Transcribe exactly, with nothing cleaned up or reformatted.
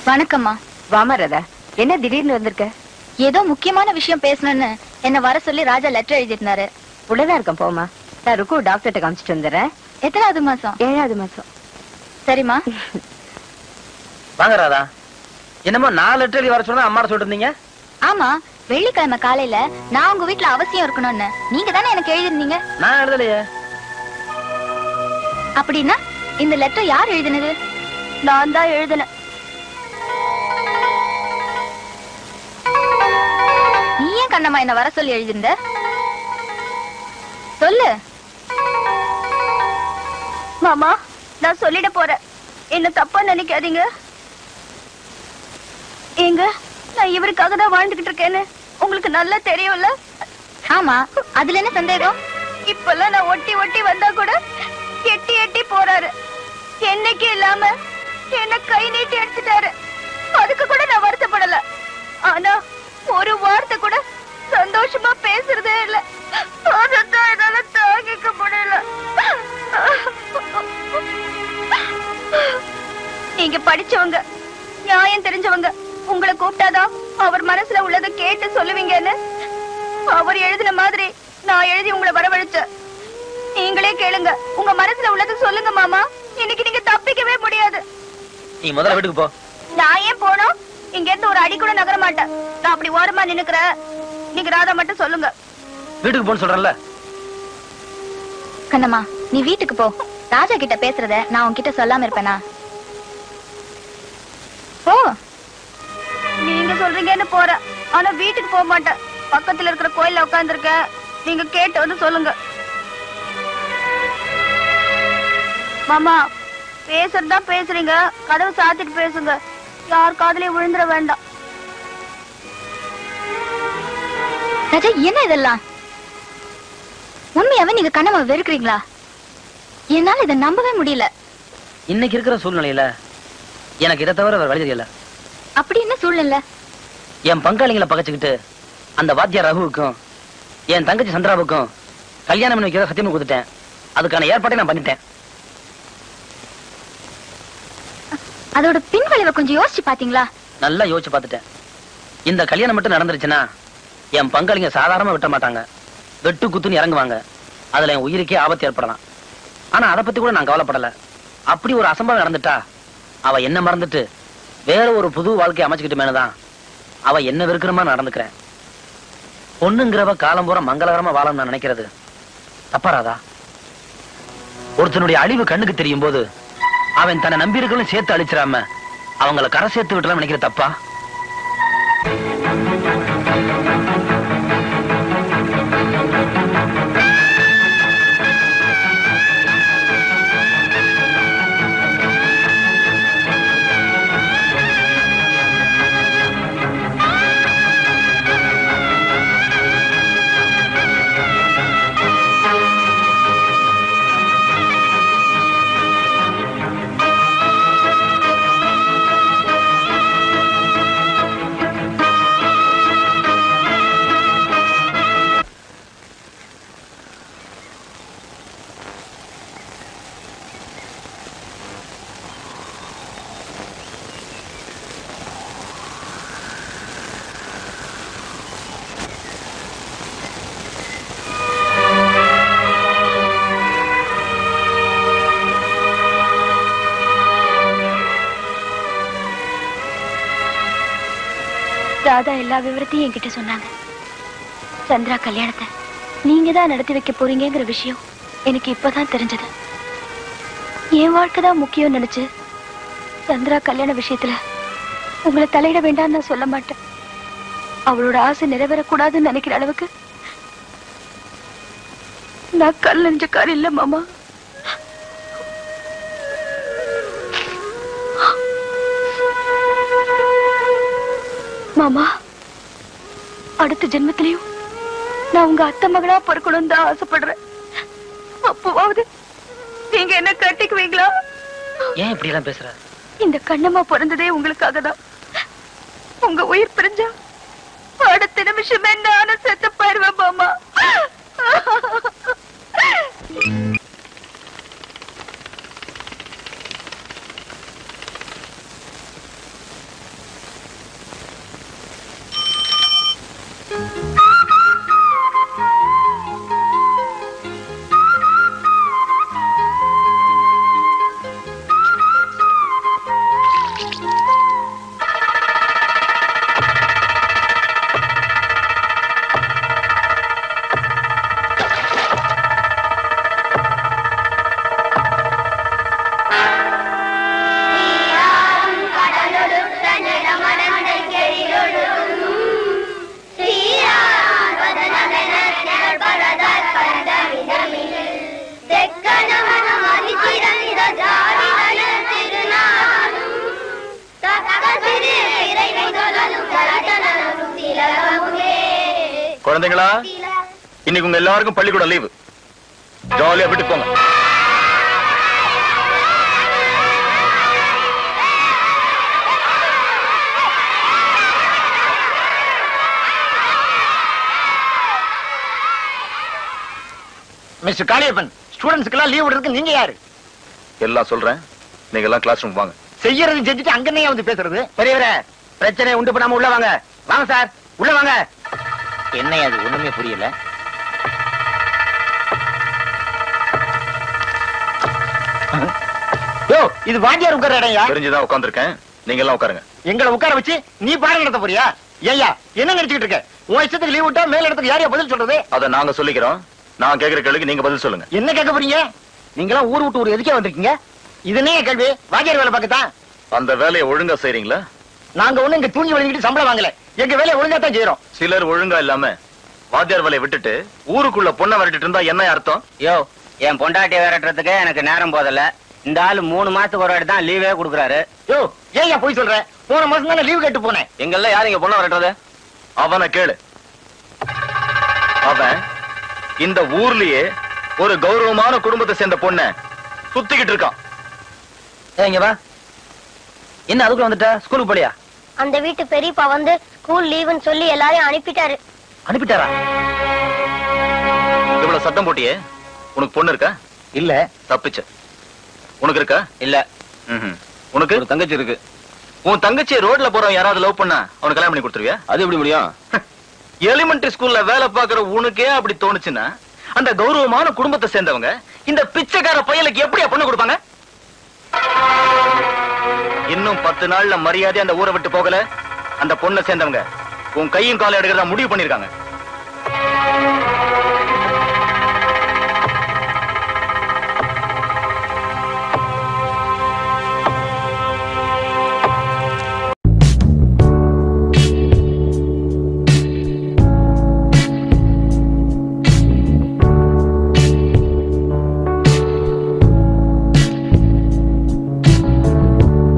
வணக்கம்மா. வாமா ராதா, என்ன திடீர்னு வந்திருக்க? ஏதோ முக்கியமான விஷயம் பேசணும்னு என்ன வர சொல்லி ராஜா லெட்டர் எழுதிருந்தாரு. உள்ளதா இருக்கேன், போமா. நான் ருக்கு டாக்டர்கிட்ட காமிச்சிட்டு வந்துடுறேன். எத்தனாவது மாசம்? ஏழாவது மாசம். சரிம்மா. வாங்க ராதா. என்னமோ நாலு லெட்டர் எழுதி வர சொன்னா அம்மா சொல்லிட்டு இருந்தீங்க. ஆமா, வெள்ளிக்கிழமை காலையில நான் உங்க வீட்டுல அவசியம் இருக்கணும்னு நீங்க தானே எனக்கு எழுதிருந்தீங்க. நான் எழுதலையே. அப்படின்னா இந்த லெட்டர் யார் எழுதினது? நான் தான் எழுதினேன். நீ ஏன் கண்ணம்மா என்ன வர சொல்லி எழுதிருந்த? சொல்லு மாமா. நான் சொல்லிட போறேன், என்ன தப்பா நினைக்காதீங்க. ஏங்க, நான் இவருக்காக தான் வாழ்ந்துகிட்டு இருக்கேன்னு உங்களுக்கு நல்லா தெரியும்ல? ஆமா, அதுல என்ன சந்தேகம்? இப்பெல்லாம் நான் ஒட்டி ஒட்டி வந்தா கூட எட்டி எட்டி போறாரு. என்னைக்கு இல்லாம என்ன கை நீட்டி எடுத்துட்டாரு. அதுக்கு கூட நான் வருத்தப்படல. ஆனா ஒரு வார்த்தை கூட சந்தோஷமா பேசுறதே இல்ல. அதான் என்னால தாங்கிக்க முடியல. நீங்க படிச்சவங்க, நியாயம் தெரிஞ்சவங்க, உங்களை கூப்பிட்டாதான் அவர் மனசுல உள்ளதை கேட்டு சொல்லுவீங்கன்னு அவர் எழுதின மாதிரி நான் எழுதி உங்களை வரவழைச்ச. நீங்களே கேளுங்க, உங்க மனசுல உள்ளதை சொல்லுங்க மாமா. இன்னைக்கு நீங்க தப்பிக்கவே முடியாது. நீ முதல்ல வீட்டுக்கு போ. நான் ஏன் போனோம்? இங்க இருந்து ஒரு அடி கூட நகர மாட்டேன். நான் அப்படி ஓரமா நின்னுக்கிறேன். நீங்க ராதா மட்டும் சொல்லுங்க. வீட்டுக்கு போன்னு சொல்றேன்ல. கண்ணம்மா, நீ வீட்டுக்கு போ. ராஜா கிட்ட பேசுறத நான் உன்கிட்ட சொல்லாம இருப்பேனா? போ. நீங்க சொல்றீங்கன்னு போறேன், ஆனா வீட்டுக்கு போக மாட்டேன். பக்கத்துல இருக்கிற கோயில்ல உட்கார்ந்து இருக்க. நீங்க கேட்டு வந்து சொல்லுங்க. மாமா, பேசுறதா பேசுறீங்க, கதவு சாத்திட்டு பேசுங்க. யார் காதுலயும் விழுந்துட வேண்டாம். ராஜா, என்ன இதெல்லாம்? உண்மையாவே நீங்க கண்ணம்மா வெறுக்கிறீங்களா? என்னால இதை நம்பவே முடியல. இன்னைக்கு இருக்கிற சூழ்நிலையில எனக்கு இதை தவிர வேற வழி தெரியல. அப்படி என்ன சூழ்நிலை? என் பங்காளிகளை பகச்சுக்கிட்டு அந்த வாத்தியார் ரகுவுக்கும் என் தங்கச்சி சந்திராவுக்கும் கல்யாணம் பண்ணி வைக்கிறத சத்தியமா கொடுத்துட்டேன். அதுக்கான ஏற்பாட்டை நான் பண்ணிட்டேன். அதோட பின்விளைவை கொஞ்சம் யோசிச்சு பாத்தீங்களா? நல்லா யோசிச்சு பார்த்துட்டேன். இந்த கல்யாணம் மட்டும் நடந்துருச்சுன்னா என் பங்காளிங்க சாதாரணமா விட்ட மாட்டாங்க. வெட்டு குத்துன்னு இறங்குவாங்க. அதுல என் உயிருக்கே ஆபத்து ஏற்படலாம். ஆனா அதை பத்தி கூட நான் கவலைப்படல. அப்படி ஒரு அசம்பாவம் நடந்துட்டா அவ என்ன மறந்துட்டு வேற ஒரு புது வாழ்க்கையை அமைச்சுக்கிட்டு மேலதான் அவ என்ன வெறுக்கிறமா நடந்துக்கிறேன். பொண்ணுங்கிறவ காலம் பூரா மங்களகரமா வாழணும்னு நான் நினைக்கிறது தப்பாராதா? ஒருத்தனுடைய அழிவு கண்ணுக்கு தெரியும் போது அவன் தன்னை நம்பியிருக்கணும் சேர்த்து அழிச்சிடாம அவங்களை கரை சேர்த்து விட்டுலாம் நினைக்கிற தப்பா? ராதா எல்லா விவரத்தையும் என்கிட்ட சொன்னாங்க. சந்திரா கல்யாணத்தை நீங்க தான் நடத்தி வைக்க போறீங்கிற விஷயம் எனக்கு இப்பதான் தெரிஞ்சது. என் வாழ்க்கைதான் முக்கியம் நினைச்சு சந்திரா கல்யாண விஷயத்துல உங்களை தலையிட வேண்டாம் நான் சொல்ல மாட்டேன். அவளோட ஆசை நிறைவேறக்கூடாதுன்னு நினைக்கிற அளவுக்கு நான் கல் நெஞ்சக்காரி இல்ல மாமா. மாமா, அடுத்த ஜென்மத்திலையும் நான் உங்க அத்தை மகளா பிறக்கணும்னு தான் ஆசைப்படுறேன். அப்போவாவது நீங்க என்ன கட்டிக்குவீங்களா? ஏன் இப்படி எல்லாம் பேசுற? இந்த கண்ணம்மா பிறந்ததே உங்களுக்காக தான். உங்க உயிர் பிரிஞ்சா அடுத்த நிமிஷமே நானும் செத்து போயிருவேன் மாமா. குழந்தைங்களா, இன்னைக்கு உங்க எல்லாருக்கும் பள்ளிக்கூடம் லீவு. ஜாலியா விட்டு போங்க. மிஸ்டர் காளியப்பன், ஸ்டூடெண்ட்ஸ்க்கு லீவ் விடுறதுக்கு நீங்க யாரு? எல்லாம் சொல்றேன், நீங்க எல்லாம் கிளாஸ் ரூம் வாங்க. செய்யறது செஞ்சுட்டு அங்கனே வந்து பேசுறது. பெரியவரே, பிரச்சனை உண்டு பண்ணாம உள்ள வாங்க. வாங்க சார், உள்ள வாங்க. என்ன அது ஒண்ணுமே புரியல. யோ, இது வாத்தியார் உட்கார இடம்யா. தெரிஞ்சுதான் உட்கார்ந்திருக்கேன், நீங்க எல்லாம் உட்காருங்க. எங்களை உட்கார வச்சு நீ பாடம் நடத்த போறியா? ஏய்யா, என்ன நினைச்சிட்டு இருக்க? உன் இஷ்டத்துக்கு லீவ் விட்டா மேல இடத்துக்கு யாரையா பதில் சொல்றது? அதை நாங்க சொல்லிக்கிறோம். நான் கேக்குற கேள்விக்கு நீங்க பதில் சொல்லுங்க. என்ன கேட்க போறீங்க? நீங்களா ஊர் விட்டு ஊர் எதுக்கே வந்திருக்கீங்க? இது என்ன கேள்வி? வாத்தியார் வேலை பார்க்கத்தான். அந்த வேலையை ஒழுங்கா செய்றீங்களா? நாங்க ஒண்ணு இங்க தூங்கி வழிஞ்சிட்டு சம்பளம் வாங்கல. எங்க வேலையை ஒழுங்கா தான் செய்யறோம். சிலர் ஒழுங்கா இல்லாம வாத்தியார் வேலையை விட்டுட்டு ஊருக்குள்ள பொண்ணை விரட்டிட்டு இருந்தா என்ன அர்த்தம்? யோ, என் பொண்டாட்டியை விரட்டுறதுக்கு எனக்கு நேரம் போதல. இந்த ஆளு மூணு மாசத்துக்கு ஒரு வாட்டி தான் லீவே கொடுக்குறாரு. யோ, ஏய்யா போய் சொல்ற? போன மாசம் தானே லீவ் கேட்டு போனேன். எங்கெல்லாம் யாரு இங்க பொண்ணை விரட்டுறது? அவனை கேளு. அவன் இந்த ஊர்லயே ஒரு கௌரவமான குடும்பத்தை சேர்ந்த பொண்ண சுத்திக்கிட்டு இருக்கான். இங்க வா. என்ன அதுக்குள்ள வந்துட்ட? ஸ்கூலுக்கு போலியா? அந்த வீட்டு பெரியப்பா வந்து ஸ்கூல் லீவுன்னு சொல்லி எல்லாரையும் அனுப்பிட்டாரு. அனுப்பிட்டாரா? இவ்வளவு சத்தம் போட்டியே, உனக்கு பொண்ணு இருக்கா? இல்ல. தப்பிச்ச. உனக்கு இருக்கா? இல்ல. ம்ஹும். உனக்கு ஒரு தங்கச்சி இருக்கு. உன் தங்கச்சி ரோட்ல போறவன் யாராவது லவ் பண்ணா அவனுக்கு கல்யாணம் பண்ணி கொடுத்துருவியா? அது எப்படி முடியும்? எலிமெண்டரி ஸ்கூல்ல வேலை பாக்குற உனக்கே அப்படி தோணுச்சுன்னா அந்த கௌரவமான குடும்பத்தை சேர்ந்தவங்க இந்த பிச்சைக்கார பயலுக்கு எப்படியா பொண்ணு கொடுப்பாங்க? இன்னும் பத்து நாள்ல மரியாதை அந்த ஊரை விட்டு போகல, அந்த பொண்ணை சேர்ந்தவங்க உன் கையும் காலை எடுக்கிறதா முடிவு பண்ணிருக்காங்க.